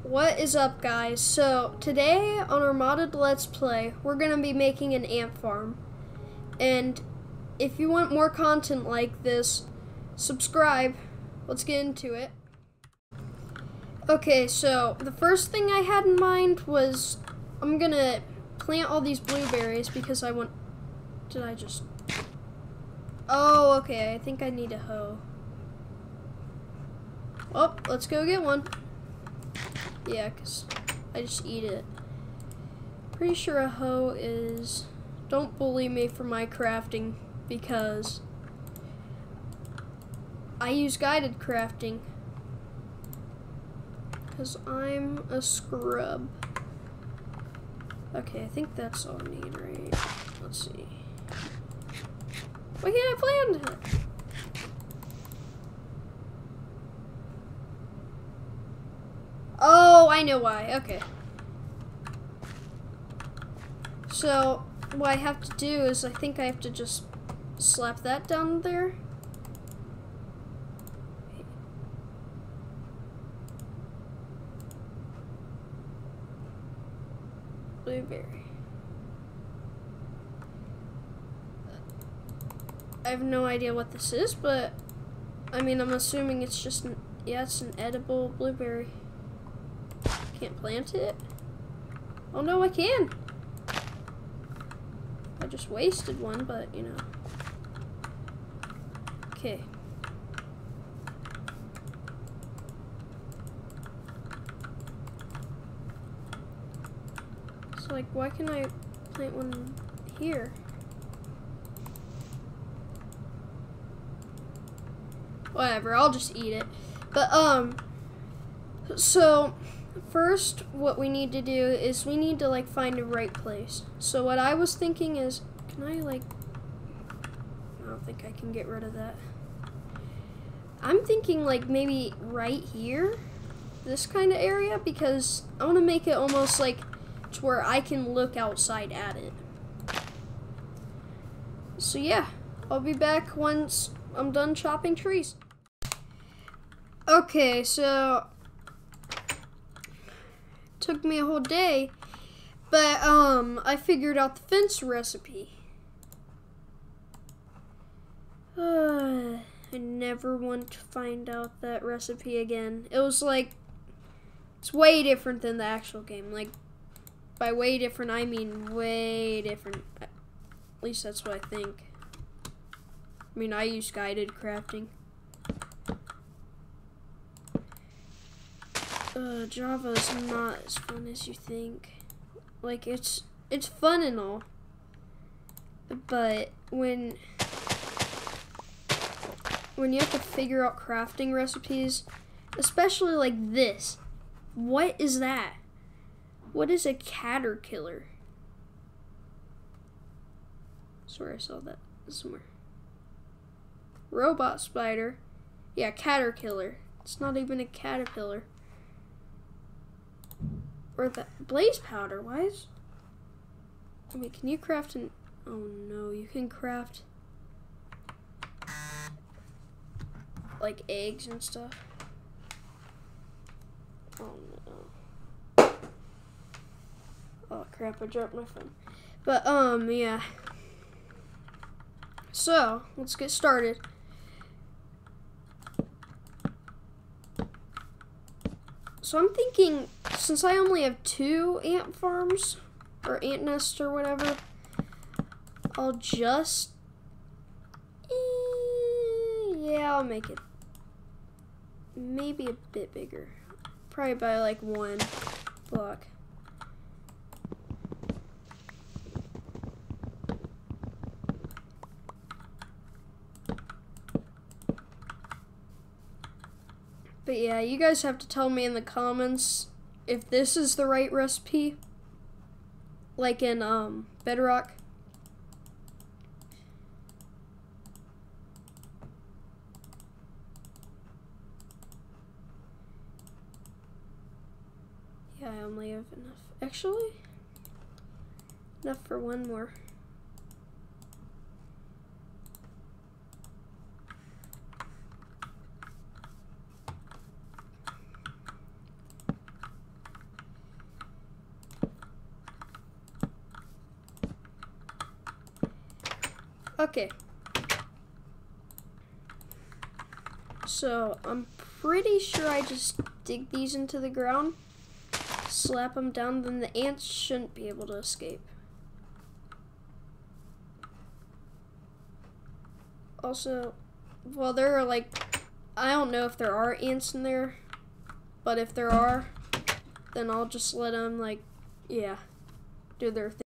What is up, guys? So today on our modded Let's Play, we're gonna be making an ant farm. And if you want more content like this, subscribe. Let's get into it. Okay, so the first thing I had in mind was I'm gonna plant all these blueberries because I want... Did I just... Oh, okay, I think I need a hoe. Well, let's go get one. Yeah, because I just eat it. Pretty sure a hoe is... Don't bully me for my crafting, because I use guided crafting. Because I'm a scrub. Okay, I think that's all I need, right? Let's see. Why can't I plant it? Oh, I know why. Okay. So, what I have to do is I think I have to just slap that down there. Blueberry. I have no idea what this is, but I mean, I'm assuming it's just an, yeah, it's an edible blueberry. Can't plant it? Oh no, I can. I just wasted one, but you know. Okay. So like, why can I plant one here? Whatever, I'll just eat it. But so first, what we need to do is we need to like find the right place. So what I was thinking is, can I like, I don't think I can get rid of that. I'm thinking like maybe right here, this kind of area, because I want to make it almost like to where I can look outside at it. So yeah, I'll be back once I'm done chopping trees. Okay, so took me a whole day, but I figured out the fence recipe. I never want to find out that recipe again. It was like, it's way different than the actual game. Like, by way different, I mean way different. At least that's what I think. I mean, I use guided crafting. Java is not as fun as you think. Like, it's fun and all, but when you have to figure out crafting recipes, especially like this, what is that? What is a caterpillar? Swear I saw that somewhere. Robot spider. Yeah, caterpillar. It's not even a caterpillar. Or the blaze powder. Why is... I mean, can you craft an... Oh no, you can craft like eggs and stuff. Oh no. Oh crap, I dropped my phone. But yeah. So, let's get started. So I'm thinking, since I only have 2 ant farms, or ant nests or whatever, I'll just, yeah, I'll make it maybe a bit bigger. Probably by like 1 block. But yeah, you guys have to tell me in the comments if this is the right recipe, like in Bedrock. Yeah, I only have enough. Actually, enough for 1 more. Okay. So I'm pretty sure I just dig these into the ground, slap them down, then the ants shouldn't be able to escape. Also, well, there are like, I don't know if there are ants in there, but if there are, then I'll just let them, like, yeah, do their thing.